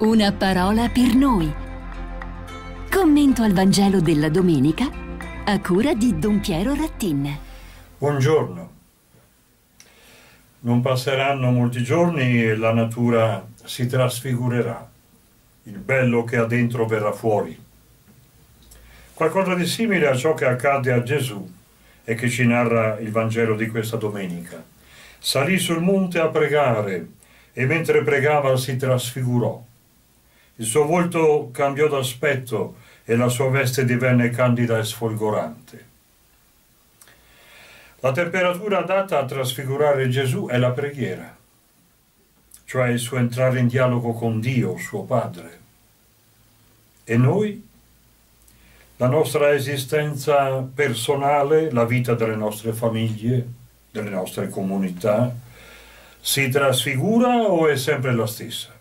Una parola per noi. Commento al Vangelo della domenica a cura di Don Piero Rattin. Buongiorno. Non passeranno molti giorni e la natura si trasfigurerà. Il bello che ha dentro verrà fuori. Qualcosa di simile a ciò che accadde a Gesù e che ci narra il Vangelo di questa domenica. Salì sul monte a pregare e mentre pregava si trasfigurò. Il suo volto cambiò d'aspetto e la sua veste divenne candida e sfolgorante. La temperatura adatta a trasfigurare Gesù è la preghiera, cioè il suo entrare in dialogo con Dio, suo Padre. E noi? La nostra esistenza personale, la vita delle nostre famiglie, delle nostre comunità, si trasfigura o è sempre la stessa?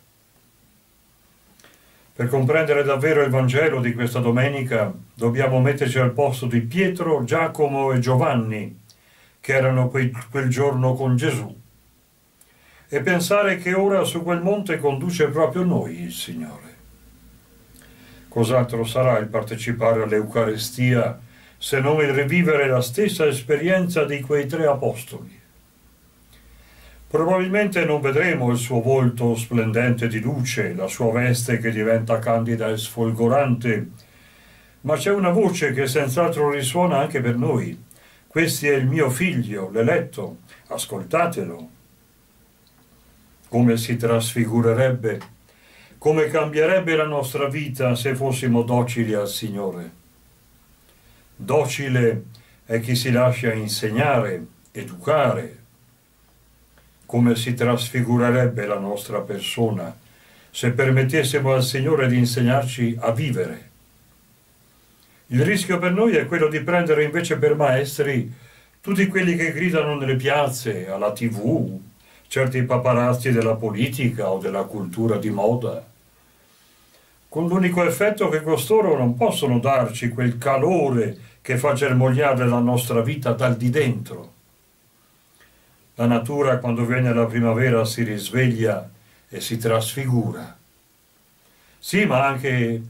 Per comprendere davvero il Vangelo di questa domenica dobbiamo metterci al posto di Pietro, Giacomo e Giovanni, che erano quel giorno con Gesù, e pensare che ora su quel monte conduce proprio noi il Signore. Cos'altro sarà il partecipare all'Eucarestia se non il rivivere la stessa esperienza di quei tre apostoli? Probabilmente non vedremo il suo volto splendente di luce, la sua veste che diventa candida e sfolgorante, ma c'è una voce che senz'altro risuona anche per noi. Questo è il mio figlio, l'eletto, ascoltatelo. Come si trasfigurerebbe, come cambierebbe la nostra vita se fossimo docili al Signore. Docile è chi si lascia insegnare, educare. Come si trasfigurerebbe la nostra persona se permettessimo al Signore di insegnarci a vivere. Il rischio per noi è quello di prendere invece per maestri tutti quelli che gridano nelle piazze, alla TV, certi paparazzi della politica o della cultura di moda, con l'unico effetto che costoro non possono darci quel calore che fa germogliare la nostra vita dal di dentro. La natura, quando viene la primavera, si risveglia e si trasfigura. Sì, ma anche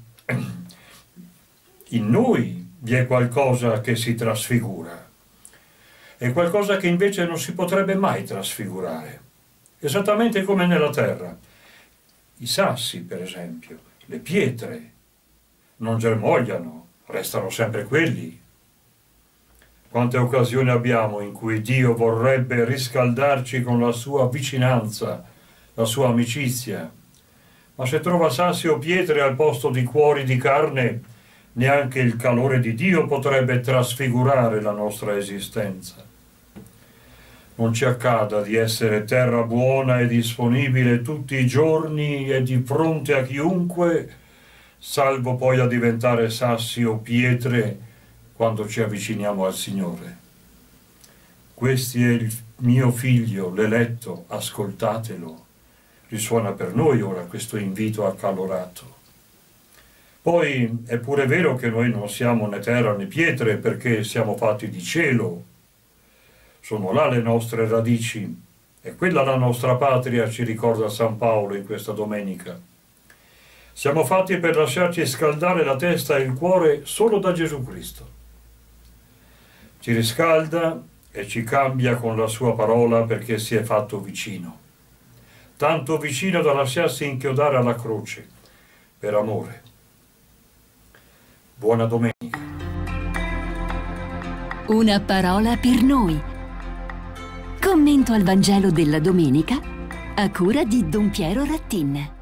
in noi vi è qualcosa che si trasfigura. È qualcosa che invece non si potrebbe mai trasfigurare. Esattamente come nella terra. I sassi, per esempio, le pietre, non germogliano, restano sempre quelli. Quante occasioni abbiamo in cui Dio vorrebbe riscaldarci con la sua vicinanza, la sua amicizia, ma se trova sassi o pietre al posto di cuori di carne, neanche il calore di Dio potrebbe trasfigurare la nostra esistenza. Non ci accada di essere terra buona e disponibile tutti i giorni e di fronte a chiunque, salvo poi a diventare sassi o pietre quando ci avviciniamo al Signore. Questo è il mio figlio, l'eletto, ascoltatelo. Risuona per noi ora questo invito accalorato. Poi è pure vero che noi non siamo né terra né pietre perché siamo fatti di cielo. Sono là le nostre radici e quella la nostra patria, ci ricorda San Paolo in questa domenica. Siamo fatti per lasciarci scaldare la testa e il cuore solo da Gesù Cristo. Ci riscalda e ci cambia con la sua parola perché si è fatto vicino. Tanto vicino da lasciarsi inchiodare alla croce, per amore. Buona domenica. Una parola per noi. Commento al Vangelo della domenica a cura di Don Piero Rattin.